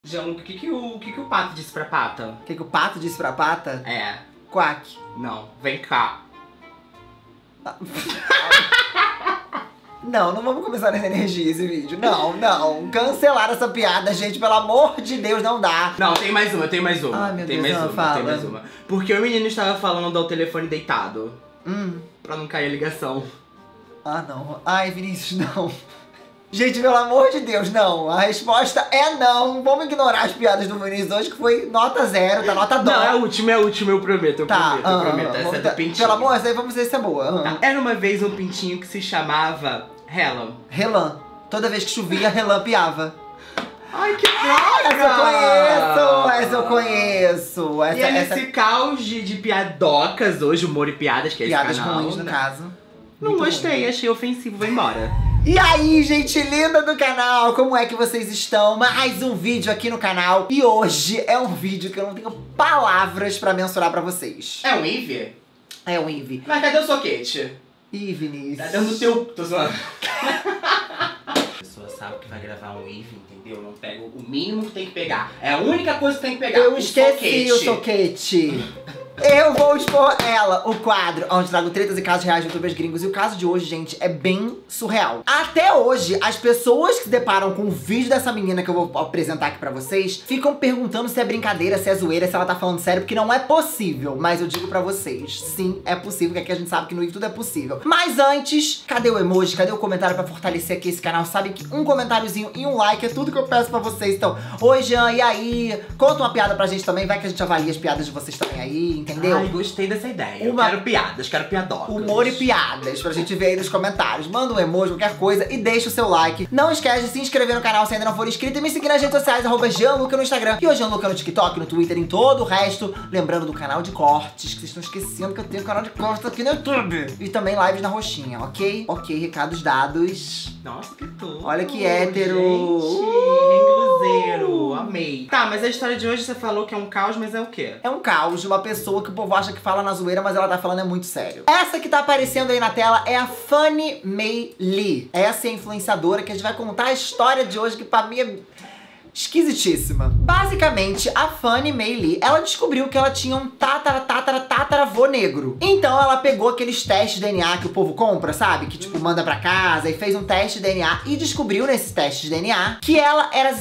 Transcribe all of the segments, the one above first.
João, o que o pato disse pra pata? O que o pato disse pra pata? É. Quack. Não, vem cá. Não vamos começar nessa energia esse vídeo. Não. Cancelar essa piada, gente, pelo amor de Deus, não dá. Não, tem mais uma, tem mais uma. Ai, meu tem Deus, mais uma, fala. tem mais uma. Porque o menino estava falando do telefone deitado. Pra não cair a ligação. Ah, não. Ai, Vinícius, não. Gente, pelo amor de Deus, não. A resposta é não. Vamos ignorar as piadas do Vinícius hoje, que foi nota 0, tá nota 2. Não, é a última, eu prometo, eu prometo. Essa é do pintinho. Pelo amor, essa aí vamos ver se é boa. Tá. Era uma vez um pintinho que se chamava Relan. Relan. Toda vez que chovia, Relan piava. Ai, que droga! Essa eu conheço. E é nesse caos de piadocas hoje, humor e piadas, que é piadas esse canal, ruins, no caso. Não gostei, achei ofensivo, vou embora. E aí, gente linda do canal, como é que vocês estão? Mais um vídeo aqui no canal. E hoje é um vídeo que eu não tenho palavras pra mensurar pra vocês. É um Eve? É um Eve. Mas cadê o soquete? Ih, Vinícius. Tá dando teu... Tô zoando. A pessoa sabe que vai gravar um Eve, entendeu? Não pega o mínimo que tem que pegar. É a única coisa que tem que pegar. Eu esqueci o soquete. Eu vou expor ela, o quadro onde trago tretas e casos reais de youtubers gringos. E o caso de hoje, gente, é bem surreal. Até hoje, as pessoas que se deparam com o vídeo dessa menina que eu vou apresentar aqui pra vocês ficam perguntando se é brincadeira, se é zoeira, se ela tá falando sério, porque não é possível. Mas eu digo pra vocês, sim, é possível, porque aqui a gente sabe que no YouTube tudo é possível. Mas antes, cadê o emoji? Cadê o comentário pra fortalecer aqui esse canal? Sabe que um comentáriozinho e um like é tudo que eu peço pra vocês. Então, oi Jean, e aí? Conta uma piada pra gente também, vai que a gente avalia as piadas de vocês também aí, entendeu? Ai, gostei dessa ideia. Eu quero piadas, quero piadocas. Humor e piadas pra gente ver aí nos comentários. Manda um emoji, qualquer coisa e deixa o seu like. Não esquece de se inscrever no canal se ainda não for inscrito e me seguir nas redes sociais, @Jeanluca no Instagram e o Jeanluca no TikTok, no Twitter, em todo o resto. Lembrando do canal de cortes, que vocês estão esquecendo que eu tenho um canal de cortes aqui no YouTube. E também lives na roxinha, ok? Ok, recados dados. Nossa, que tudo. Olha que hétero. Rengulozeiro, amei. Tá, mas a história de hoje você falou que é um caos, mas é o quê? É um caos de uma pessoa que o povo acha que fala na zoeira, mas ela tá falando é muito sério. Essa que tá aparecendo aí na tela é a Fannie Mae Lee. Essa é a influenciadora que a gente vai contar a história de hoje, que pra mim é esquisitíssima. Basicamente, a Fannie Mae Lee, ela descobriu que ela tinha um tataravô negro. Então ela pegou aqueles testes de DNA que o povo compra, sabe? Que tipo, manda pra casa e fez um teste de DNA e descobriu nesses testes de DNA que ela era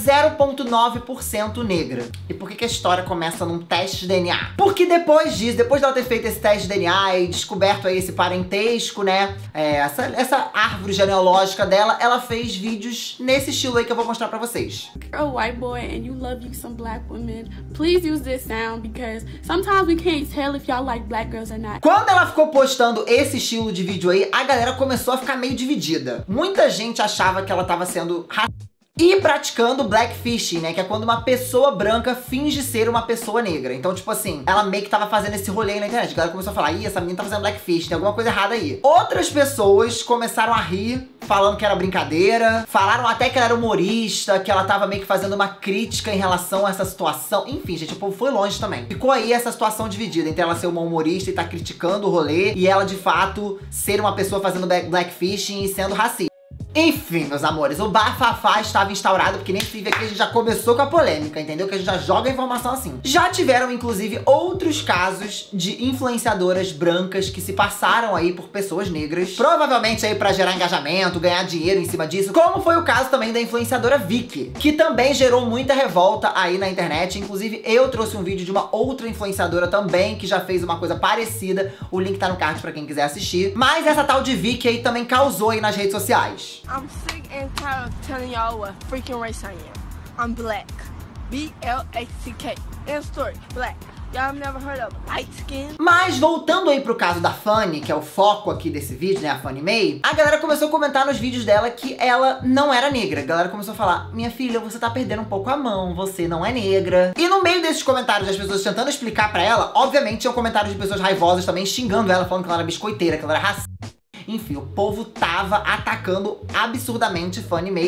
0,9% negra. E por que a história começa num teste de DNA? Porque depois disso, depois dela ter feito esse teste de DNA e descoberto aí esse parentesco, né? Essa árvore genealógica dela, ela fez vídeos nesse estilo aí que eu vou mostrar pra vocês. White boy and you love you some black women, please use this sound because sometimes we can't tell if y'all like black girls or not. Quando ela ficou postando esse estilo de vídeo aí, a galera começou a ficar meio dividida. Muita gente achava que ela tava sendo racista e praticando blackfishing, né? Que é quando uma pessoa branca finge ser uma pessoa negra. Então, tipo assim, ela meio que tava fazendo esse rolê aí na internet. A galera começou a falar, ih, essa menina tá fazendo blackfishing, tem alguma coisa errada aí. Outras pessoas começaram a rir, falando que era brincadeira. Falaram até que ela era humorista, que ela tava meio que fazendo uma crítica em relação a essa situação. Enfim, gente, o povo foi longe também. Ficou aí essa situação dividida entre ela ser uma humorista e tá criticando o rolê, e ela, de fato, ser uma pessoa fazendo blackfishing e sendo racista. Enfim, meus amores, o bafafá estava instaurado, porque nesse vídeo aqui a gente já começou com a polêmica, entendeu? Que a gente já joga a informação assim. Já tiveram, inclusive, outros casos de influenciadoras brancas que se passaram aí por pessoas negras, provavelmente aí pra gerar engajamento, ganhar dinheiro em cima disso, como foi o caso também da influenciadora Vicky, que também gerou muita revolta aí na internet. Inclusive, eu trouxe um vídeo de uma outra influenciadora também, que já fez uma coisa parecida. O link tá no card pra quem quiser assistir. Mas essa tal de Vicky aí também causou aí nas redes sociais. I'm sick and tired of telling y'all what freaking race I am. I'm black. B-L-A-C-K. End story. Black. Y'all have never heard of light skin? Mas voltando aí pro caso da Fannie, que é o foco aqui desse vídeo, né, a Fannie Mae, a galera começou a comentar nos vídeos dela que ela não era negra. A galera começou a falar, minha filha, você tá perdendo um pouco a mão, você não é negra. E no meio desses comentários das pessoas tentando explicar pra ela, obviamente tinham comentários de pessoas raivosas também xingando ela, falando que ela era biscoiteira, que ela era racista. Enfim, o povo tava atacando absurdamente Fannie Mae,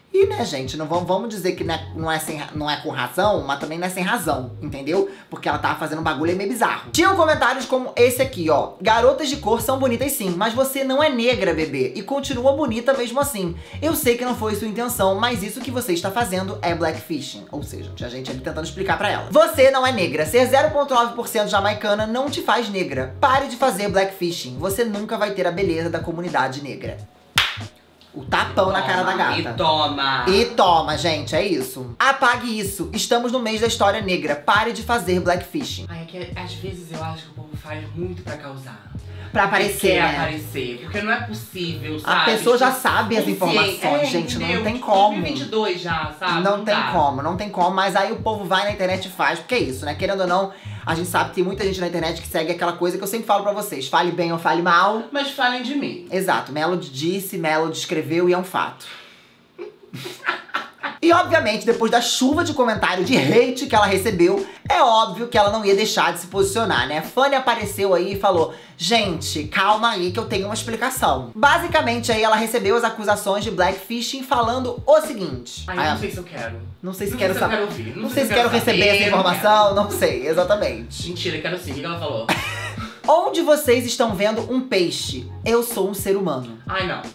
E, né, gente, não vamos dizer que não é com razão, mas também não é sem razão, entendeu? Porque ela tava fazendo um bagulho meio bizarro. Tinham comentários como esse aqui, ó. Garotas de cor são bonitas sim, mas você não é negra, bebê. E continua bonita mesmo assim. Eu sei que não foi sua intenção, mas isso que você está fazendo é blackfishing. Ou seja, tinha gente ali tentando explicar pra ela. Você não é negra. Ser 0,9% jamaicana não te faz negra. Pare de fazer blackfishing. Você nunca vai ter a beleza da comunidade negra. O tapão na cara da gata. E toma! E toma, gente, é isso. Apague isso. Estamos no mês da história negra. Pare de fazer blackfishing. Ai, é que às vezes eu acho que o povo faz muito pra causar. Pra aparecer, quer né? aparecer, porque não é possível, sabe? A pessoa já sabe as informações, gente, entendeu? não tem como. 2022 já, sabe? Não tem dá. como, não tem como. Mas aí o povo vai na internet e faz, porque é isso, né? Querendo ou não, a gente sabe que tem muita gente na internet que segue aquela coisa que eu sempre falo pra vocês. Fale bem ou fale mal. Mas falem de mim. Exato, Melody disse, Melody escreveu e é um fato. E obviamente, depois da chuva de comentário de hate que ela recebeu, é óbvio que ela não ia deixar de se posicionar, né? Fanny apareceu aí e falou: gente, calma aí que eu tenho uma explicação. Basicamente aí ela recebeu as acusações de blackfishing falando o seguinte. Ai, eu não sei se eu quero. Não sei se Não quero sei se eu saber. quero ouvir. Não sei se quero receber essa informação, não sei, exatamente. Mentira, quero sim. O que ela falou? Onde vocês estão vendo um peixe? Eu sou um ser humano. Ai, não.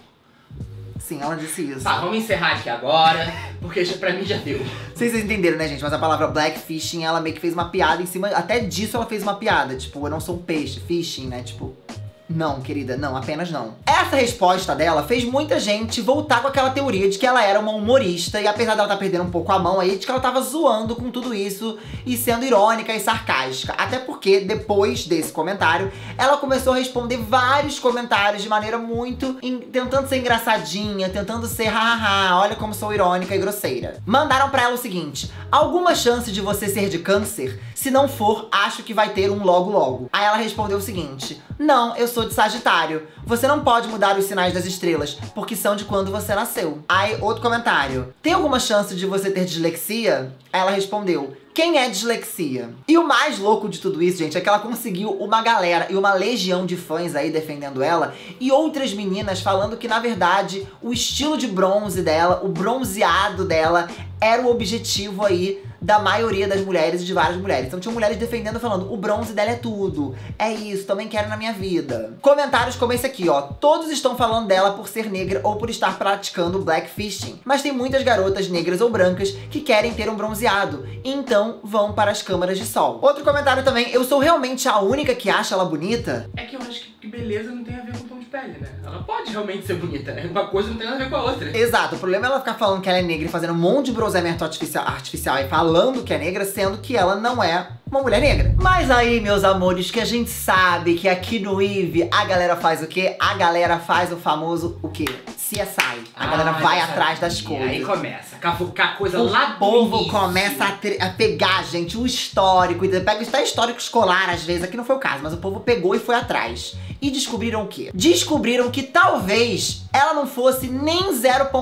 Sim, ela disse isso. Tá, vamos encerrar aqui agora, porque pra mim já deu. Vocês entenderam, né, gente? Mas a palavra blackfishing, ela meio que fez uma piada em cima... Até disso ela fez uma piada. Tipo, eu não sou um peixe. Fishing, né? Tipo... Não, querida, não, apenas não. Essa resposta dela fez muita gente voltar com aquela teoria de que ela era uma humorista e apesar dela estar perdendo um pouco a mão aí, de que ela tava zoando com tudo isso e sendo irônica e sarcástica. Até porque, depois desse comentário, ela começou a responder vários comentários de maneira muito... tentando ser engraçadinha, tentando ser hahaha, olha como sou irônica e grosseira. Mandaram pra ela o seguinte: alguma chance de você ser de câncer? Se não for, acho que vai ter um logo logo. Aí ela respondeu o seguinte: não, eu sou de Sagitário. Você não pode mudar os sinais das estrelas, porque são de quando você nasceu. Aí, outro comentário: tem alguma chance de você ter dislexia? Aí ela respondeu: quem é dislexia? E o mais louco de tudo isso, gente, é que ela conseguiu uma galera e uma legião de fãs aí defendendo ela e outras meninas falando que, na verdade, o estilo de bronze dela, o bronzeado dela, era o objetivo aí da maioria das mulheres e de várias mulheres. Então tinham mulheres defendendo, falando: o bronze dela é tudo, é isso, também quero na minha vida. Comentários como esse aqui, ó: todos estão falando dela por ser negra ou por estar praticando blackfishing, mas tem muitas garotas negras ou brancas que querem ter um bronzeado, então vão para as câmaras de sol. Outro comentário também: eu sou realmente a única que acha ela bonita? É que eu acho que beleza não tem a ver com tom de pele, né? Ela pode realmente ser bonita, né? Uma coisa não tem nada a ver com a outra. Exato, o problema é ela ficar falando que ela é negra e fazendo um monte de bronzeamento artificial e falando que é negra, sendo que ela não é uma mulher negra. Mas aí, meus amores, que a gente sabe que aqui no IVE a galera faz o quê? A galera faz o famoso o quê? CSI. A galera vai atrás das coisas. Aí começa a cavucar coisa O lá do povo início. começa a pegar, gente, o histórico. Pega até histórico escolar, às vezes. Aqui não foi o caso, mas o povo pegou e foi atrás. E descobriram o quê? Descobriram que talvez ela não fosse nem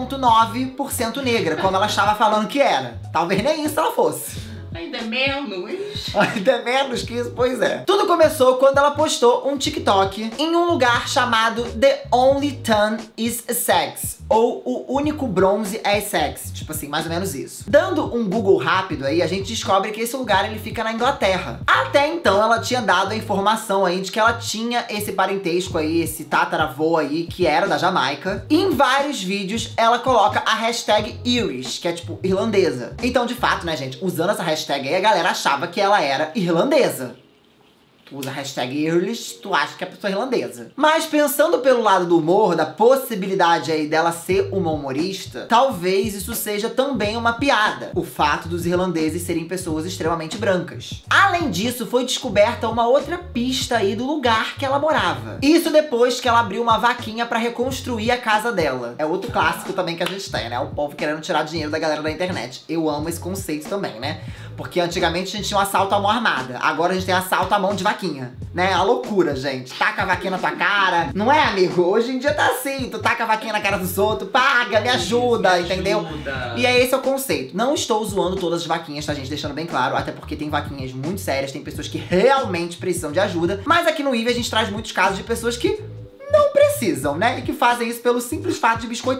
0,9% negra, como ela estava falando que era. Talvez nem isso ela fosse. Ainda menos. Ainda menos que isso, pois é. Tudo começou quando ela postou um TikTok em um lugar chamado The Only Tan is Sex, ou o único bronze é sex, tipo assim, mais ou menos isso. Dando um Google rápido aí, a gente descobre que esse lugar ele fica na Inglaterra. Até então ela tinha dado a informação aí de que ela tinha esse parentesco aí, esse tataravô aí, que era da Jamaica. E em vários vídeos ela coloca a hashtag Irish, que é tipo irlandesa. Então, de fato, né, gente, usando essa hashtag aí, a galera achava que ela era irlandesa. Tu usa a hashtag Irish, tu acha que é a pessoa irlandesa. Mas pensando pelo lado do humor, da possibilidade aí dela ser uma humorista, talvez isso seja também uma piada. O fato dos irlandeses serem pessoas extremamente brancas. Além disso, foi descoberta uma outra pista aí do lugar que ela morava. Isso depois que ela abriu uma vaquinha pra reconstruir a casa dela. É outro clássico também que a gente tem, né? O povo querendo tirar dinheiro da galera da internet. Eu amo esse conceito também, né? Porque antigamente a gente tinha um assalto à mão armada. Agora a gente tem assalto à mão de vaquinha, né? A loucura, gente. Taca a vaquinha na tua cara. Não é, amigo? Hoje em dia tá assim. Tu taca a vaquinha na cara dos outros. Paga, me ajuda, entendeu? E é esse o conceito. Não estou zoando todas as vaquinhas, tá, gente? Deixando bem claro. Até porque tem vaquinhas muito sérias. Tem pessoas que realmente precisam de ajuda. Mas aqui no IVE a gente traz muitos casos de pessoas que não precisam, né? E que fazem isso pelo simples fato de biscoitar.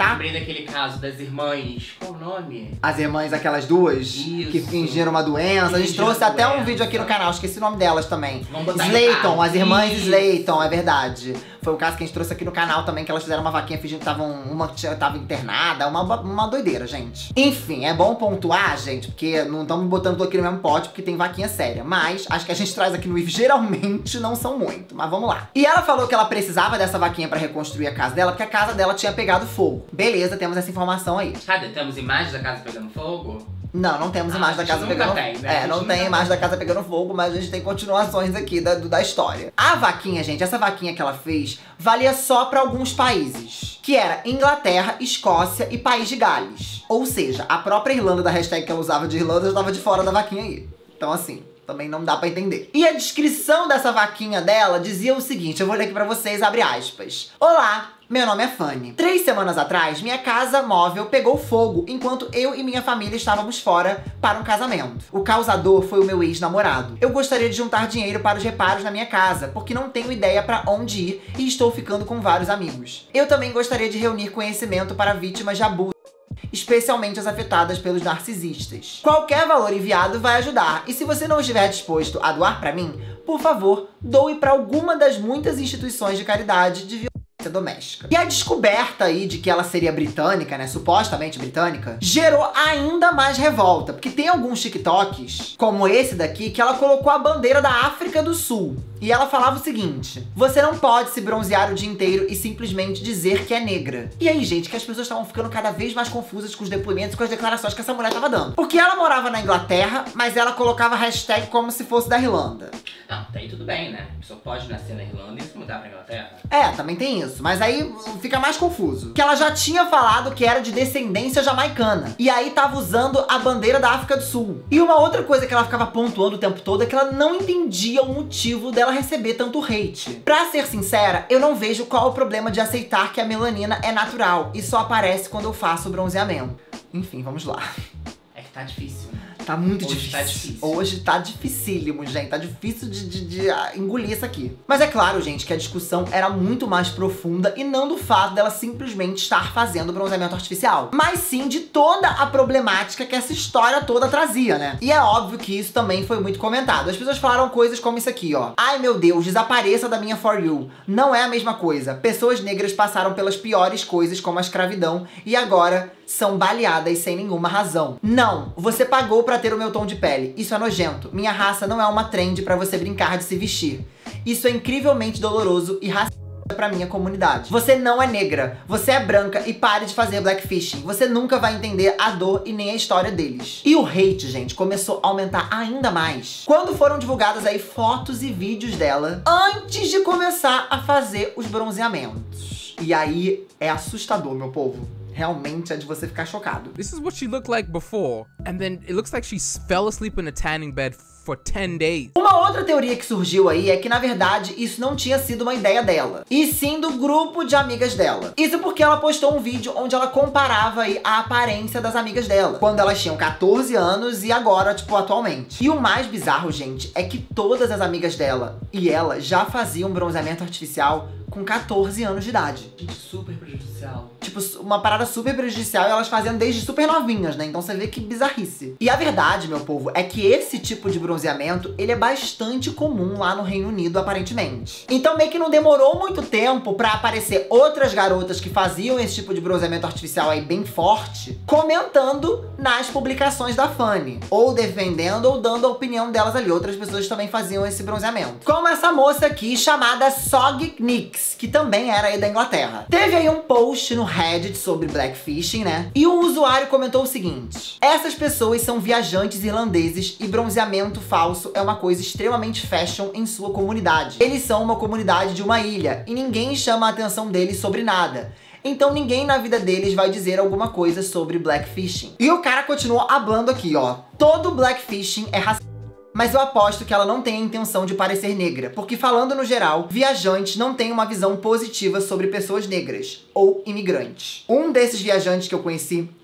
tá? Lembrei daquele caso das irmãs. Qual o nome? As irmãs, aquelas duas que fingiram uma doença. A gente trouxe até um vídeo aqui no canal, esqueci o nome delas também. Slayton, as irmãs Slayton, é verdade. Foi o caso que a gente trouxe aqui no canal também, que elas fizeram uma vaquinha fingindo que uma tava internada, uma doideira, gente. Enfim, é bom pontuar, gente, porque não estamos botando tudo aqui no mesmo pote, porque tem vaquinha séria. Mas acho que a gente traz aqui no IF geralmente não são muito, mas vamos lá. E ela falou que ela precisava dessa vaquinha pra reconstruir a casa dela, porque a casa dela tinha pegado fogo. Beleza, temos essa informação aí. Cadê? Temos imagens da casa pegando fogo? Não tem imagem da casa pegando fogo. Né? Não tem imagem da casa pegando fogo, mas a gente tem continuações aqui da história. A vaquinha, gente, essa vaquinha que ela fez, valia só pra alguns países. Que era Inglaterra, Escócia e País de Gales. Ou seja, a própria Irlanda, da hashtag que ela usava de Irlanda, já estava de fora da vaquinha aí. Então assim, também não dá pra entender. E a descrição dessa vaquinha dela dizia o seguinte, eu vou ler aqui pra vocês, abre aspas. Olá! Meu nome é Fanny. 3 semanas atrás, minha casa móvel pegou fogo enquanto eu e minha família estávamos fora para um casamento. O causador foi o meu ex-namorado. Eu gostaria de juntar dinheiro para os reparos na minha casa, porque não tenho ideia para onde ir e estou ficando com vários amigos. Eu também gostaria de reunir conhecimento para vítimas de abuso, especialmente as afetadas pelos narcisistas. Qualquer valor enviado vai ajudar, e se você não estiver disposto a doar para mim, por favor, doe para alguma das muitas instituições de caridade de violência doméstica. E a descoberta aí de que ela seria britânica, né, supostamente britânica, gerou ainda mais revolta, porque tem alguns TikToks, como esse daqui, que ela colocou a bandeira da África do Sul. E ela falava o seguinte, você não pode se bronzear o dia inteiro e simplesmente dizer que é negra. E aí, gente, que as pessoas estavam ficando cada vez mais confusas com os depoimentos e com as declarações que essa mulher tava dando. Porque ela morava na Inglaterra, mas ela colocava hashtag como se fosse da Irlanda. Não, até aí tudo bem, né? A pessoa pode nascer na Irlanda e se mudar pra Inglaterra. Também tem isso. Mas aí fica mais confuso. Que ela já tinha falado que era de descendência jamaicana. E aí tava usando a bandeira da África do Sul. E uma outra coisa que ela ficava pontuando o tempo todo é que ela não entendia o motivo dela receber tanto hate. Pra ser sincera, eu não vejo qual o problema de aceitar que a melanina é natural e só aparece quando eu faço bronzeamento. Enfim, vamos lá. É que tá difícil, né? Tá muito Hoje difícil. tá difícil. Hoje tá dificílimo, gente. Tá difícil de engolir isso aqui. Mas é claro, gente, que a discussão era muito mais profunda e não do fato dela simplesmente estar fazendo bronzeamento artificial, mas sim de toda a problemática que essa história toda trazia, né? E é óbvio que isso também foi muito comentado. As pessoas falaram coisas como isso aqui, ó. Ai, meu Deus, desapareça da minha For You. Não é a mesma coisa. Pessoas negras passaram pelas piores coisas, como a escravidão, e agora são baleadas sem nenhuma razão. Não, você pagou pra ter o meu tom de pele. Isso é nojento. Minha raça não é uma trend pra você brincar de se vestir. Isso é incrivelmente doloroso e racista pra minha comunidade. Você não é negra, você é branca e pare de fazer blackfishing. Você nunca vai entender a dor e nem a história deles. E o hate, gente, começou a aumentar ainda mais quando foram divulgadas aí fotos e vídeos dela antes de começar a fazer os bronzeamentos. E aí é assustador, meu povo. Realmente é de você ficar chocado. This is what she looked like before, and then it looks like she fell asleep in a tanning bed for 10 days. Uma outra teoria que surgiu aí é que, na verdade, isso não tinha sido uma ideia dela, e sim do grupo de amigas dela. Isso porque ela postou um vídeo onde ela comparava aí a aparência das amigas dela, quando elas tinham 14 anos e agora, tipo, atualmente. E o mais bizarro, gente, é que todas as amigas dela e ela já faziam bronzeamento artificial com 14 anos de idade. Gente, super prejudicial. Tipo, uma parada super prejudicial e elas faziam desde super novinhas, né? Então você vê que bizarrice. E a verdade, meu povo, é que esse tipo de bronzeamento, ele é bastante comum lá no Reino Unido, aparentemente. Então meio que não demorou muito tempo pra aparecer outras garotas que faziam esse tipo de bronzeamento artificial aí bem forte, comentando nas publicações da Fanny. Ou defendendo ou dando a opinião delas ali. Outras pessoas também faziam esse bronzeamento. Como essa moça aqui, chamada Sog Nix, que também era aí da Inglaterra. Teve aí um post no Reddit sobre blackfishing, né? E o usuário comentou o seguinte: essas pessoas são viajantes irlandeses e bronzeamento falso é uma coisa extremamente fashion em sua comunidade. Eles são uma comunidade de uma ilha e ninguém chama a atenção deles sobre nada. Então ninguém na vida deles vai dizer alguma coisa sobre blackfishing. E o cara continuou hablando aqui, ó. Todo blackfishing é racista. Mas eu aposto que ela não tem a intenção de parecer negra, porque falando no geral, viajantes não têm uma visão positiva sobre pessoas negras ou imigrantes. Um desses viajantes que eu conheci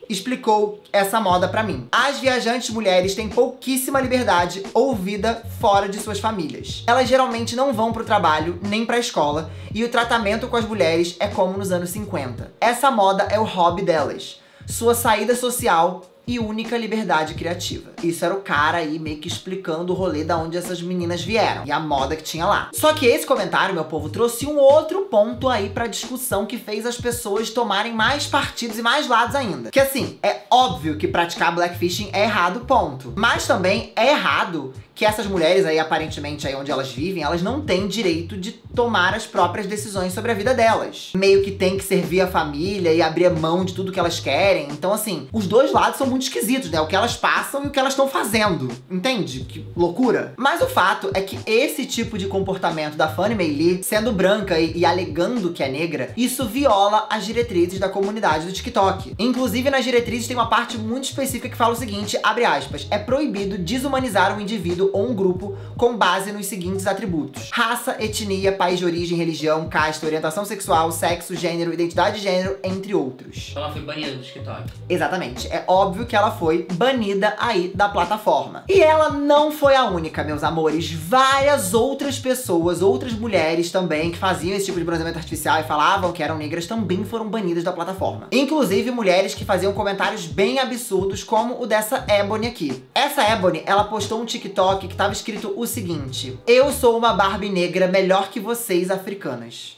explicou essa moda pra mim. As viajantes mulheres têm pouquíssima liberdade ou vida fora de suas famílias. Elas geralmente não vão pro trabalho, nem pra escola, e o tratamento com as mulheres é como nos anos 50. Essa moda é o hobby delas, sua saída social e única liberdade criativa. Isso era o cara aí meio que explicando o rolê da onde essas meninas vieram e a moda que tinha lá. Só que esse comentário, meu povo, trouxe um outro ponto aí pra discussão que fez as pessoas tomarem mais partidos e mais lados ainda. Que assim, é óbvio que praticar blackfishing é errado, ponto. Mas também é errado que essas mulheres aí, aparentemente aí onde elas vivem, elas não têm direito de tomar as próprias decisões sobre a vida delas. Meio que tem que servir a família e abrir mão de tudo que elas querem. Então assim, os dois lados são muito esquisitos, né? O que elas passam e o que elas estão fazendo. Entende? Que loucura. Mas o fato é que esse tipo de comportamento da Fannie Mae Lee, sendo branca e alegando que é negra, isso viola as diretrizes da comunidade do TikTok. Inclusive, nas diretrizes tem uma parte muito específica que fala o seguinte, abre aspas, é proibido desumanizar um indivíduo ou um grupo com base nos seguintes atributos: raça, etnia, país de origem, religião, casta, orientação sexual, sexo, gênero, identidade de gênero, entre outros. Ela foi banida do TikTok. Exatamente. É óbvio que ela foi banida aí da plataforma. E ela não foi a única, meus amores. Várias outras pessoas, outras mulheres também, que faziam esse tipo de bronzeamento artificial e falavam que eram negras, também foram banidas da plataforma. Inclusive, mulheres que faziam comentários bem absurdos, como o dessa Ebony aqui. Essa Ebony, ela postou um TikTok que tava escrito o seguinte: eu sou uma Barbie negra melhor que vocês, africanas.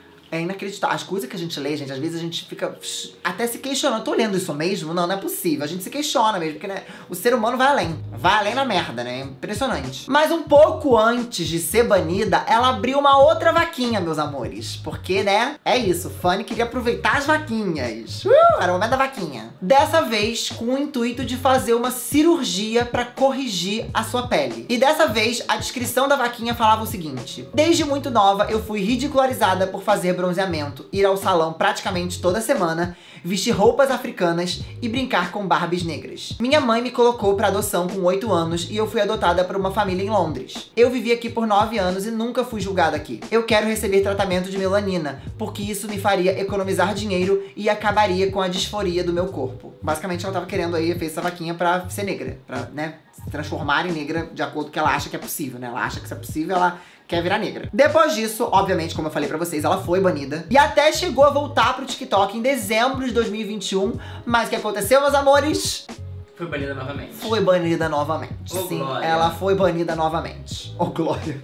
É inacreditável. As coisas que a gente lê, gente, às vezes a gente fica até se questionando. Tô lendo isso mesmo? Não, não é possível. A gente se questiona mesmo, porque né, o ser humano vai além. Vai além na merda, né? Impressionante. Mas um pouco antes de ser banida, ela abriu uma outra vaquinha, meus amores. Porque, né, é isso. Fannie queria aproveitar as vaquinhas. Era o momento da vaquinha. Dessa vez, com o intuito de fazer uma cirurgia pra corrigir a sua pele. E dessa vez, a descrição da vaquinha falava o seguinte: desde muito nova, eu fui ridicularizada por fazer bronzeamento, ir ao salão praticamente toda semana, vestir roupas africanas e brincar com Barbies negras. Minha mãe me colocou para adoção com 8 anos e eu fui adotada por uma família em Londres. Eu vivi aqui por 9 anos e nunca fui julgada aqui. Eu quero receber tratamento de melanina, porque isso me faria economizar dinheiro e acabaria com a disforia do meu corpo. Basicamente ela tava querendo aí, fez essa vaquinha pra ser negra, pra, né, se transformar em negra de acordo com o que ela acha que é possível, né? Ela acha que isso é possível, ela quer virar negra. Depois disso, obviamente, como eu falei pra vocês, ela foi banida. E até chegou a voltar pro TikTok em dezembro de 2021. Mas o que aconteceu, meus amores? Foi banida novamente. Foi banida novamente. Ô, sim, Glória. ela foi banida novamente. Ô, Glória.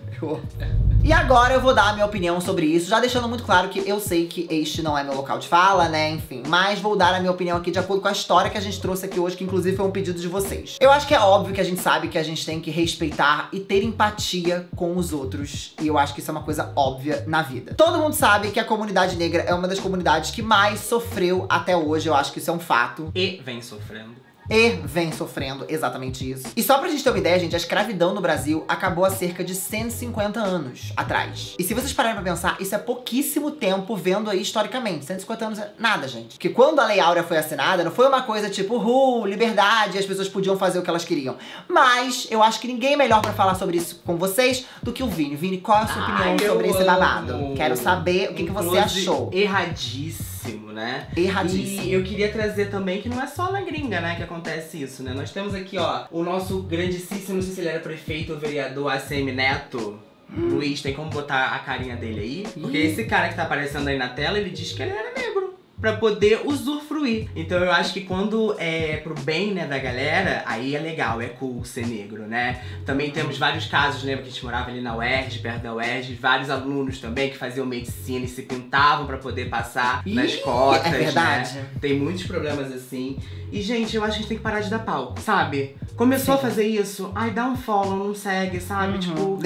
E agora eu vou dar a minha opinião sobre isso, já deixando muito claro que eu sei que este não é meu local de fala, né, enfim. Mas vou dar a minha opinião aqui de acordo com a história que a gente trouxe aqui hoje, que inclusive foi um pedido de vocês. Eu acho que é óbvio que a gente sabe que a gente tem que respeitar e ter empatia com os outros. E eu acho que isso é uma coisa óbvia na vida. Todo mundo sabe que a comunidade negra é uma das comunidades que mais sofreu até hoje, eu acho que isso é um fato. E vem sofrendo. E vem sofrendo exatamente isso. E só pra gente ter uma ideia, gente, a escravidão no Brasil acabou há cerca de 150 anos atrás. E se vocês pararem pra pensar, isso é pouquíssimo tempo vendo aí historicamente. 150 anos é nada, gente. Porque quando a Lei Áurea foi assinada, não foi uma coisa tipo, liberdade, as pessoas podiam fazer o que elas queriam. Mas eu acho que ninguém é melhor pra falar sobre isso com vocês do que o Vini. Vini, qual é a sua opinião sobre esse babado? Quero saber o que você achou. Erradíssimo, né? Erradíssimo. E eu queria trazer também que não é só na gringa, né, que acontece isso, né? Nós temos aqui, ó, o nosso grandíssimo, não sei se ele era prefeito ou vereador, ACM Neto. Luiz, tem como botar a carinha dele aí? Porque esse cara que tá aparecendo aí na tela, ele diz que ele era negro, pra poder usufruir. Então eu acho que quando é pro bem, né, da galera, aí é legal, é cool ser negro, né? Também temos vários casos, lembra que a gente morava ali na UERJ, perto da UERJ, vários alunos também que faziam medicina e se pintavam pra poder passar nas cotas, é verdade. né? Tem muitos problemas assim. E, gente, eu acho que a gente tem que parar de dar pau, sabe? Começou a fazer isso, ai, dá um follow, não segue, sabe? Tipo,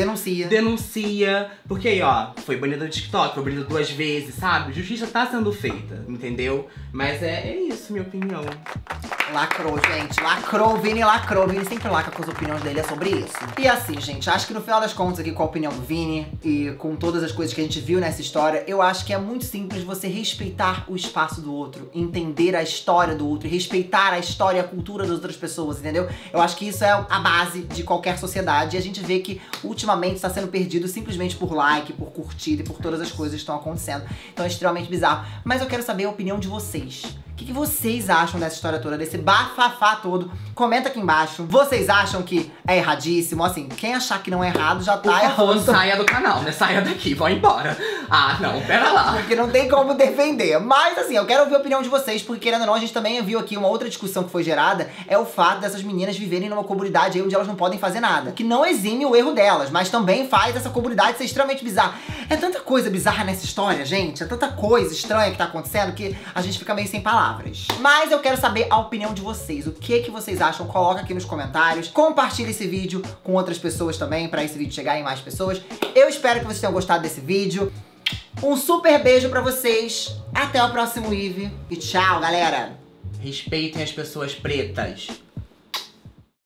denuncia. Porque aí, ó, foi banida do TikTok, foi banida 2 vezes, sabe? Justiça tá sendo feita, entendeu? Mas é isso, minha opinião. Lacrou, gente. Lacrou, Vini lacrou. Vini sempre lacra com as opiniões dele, é sobre isso. E assim, gente, acho que no final das contas aqui com a opinião do Vini e com todas as coisas que a gente viu nessa história, eu acho que é muito simples você respeitar o espaço do outro, entender a história do outro, respeitar a história e a cultura das outras pessoas, entendeu? Eu acho que isso é a base de qualquer sociedade e a gente vê que ultimamente está sendo perdido simplesmente por like, por curtida e por todas as coisas que estão acontecendo. Então é extremamente bizarro. Mas eu quero saber a opinião de vocês. O que vocês acham dessa história toda, desse bafafá todo? Comenta aqui embaixo. Vocês acham que é erradíssimo? Assim, quem achar que não é errado já tá errando. Saia do canal, né? Saia daqui, vão embora. Ah, não, pera lá. Porque não tem como defender. Mas assim, eu quero ouvir a opinião de vocês, porque querendo ou não, a gente também viu aqui uma outra discussão que foi gerada, é o fato dessas meninas viverem numa comunidade aí onde elas não podem fazer nada. Que não exime o erro delas, mas também faz essa comunidade ser extremamente bizarra. É tanta coisa bizarra nessa história, gente. É tanta coisa estranha que tá acontecendo que a gente fica meio sem palavras. Mas eu quero saber a opinião de vocês. O que vocês acham? Coloca aqui nos comentários. Compartilha esse vídeo com outras pessoas também, pra esse vídeo chegar em mais pessoas. Eu espero que vocês tenham gostado desse vídeo. Um super beijo pra vocês. Até o próximo Eve. E tchau, galera. Respeitem as pessoas pretas.